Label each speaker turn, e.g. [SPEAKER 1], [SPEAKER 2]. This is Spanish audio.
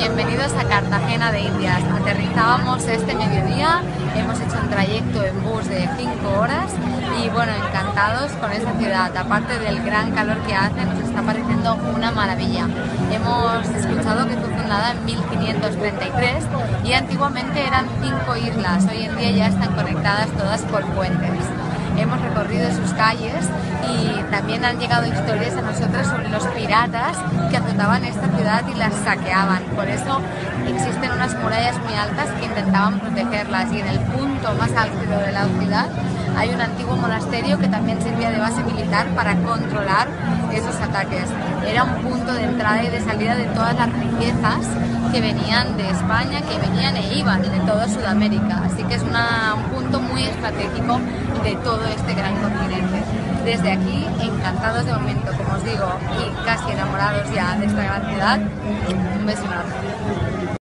[SPEAKER 1] bienvenidos a Cartagena de Indias. Aterrizábamos este mediodía, hemos hecho un trayecto en bus de 5 horas y bueno, encantados con esta ciudad. Aparte del gran calor que hace, nos está pareciendo una maravilla. Hemos escuchado que fue fundada en 1533 y antiguamente eran 5 islas, hoy en día ya están conectadas todas por puentes. Hemos recorrido sus calles y también han llegado historias a nosotros sobre los piratas que azotaban esta ciudad y las saqueaban. Por eso existen unas murallas muy altas que intentaban protegerlas, y en el punto más álgido de la ciudad hay un antiguo monasterio que también servía de base militar para controlar esos ataques. Era un punto de entrada y de salida de todas las riquezas que venían de España, que venían e iban de toda Sudamérica. Así que es un punto muy estratégico de todo este gran continente. Desde aquí, encantados de momento, como os digo, y casi enamorados ya de esta gran ciudad. Un beso enorme.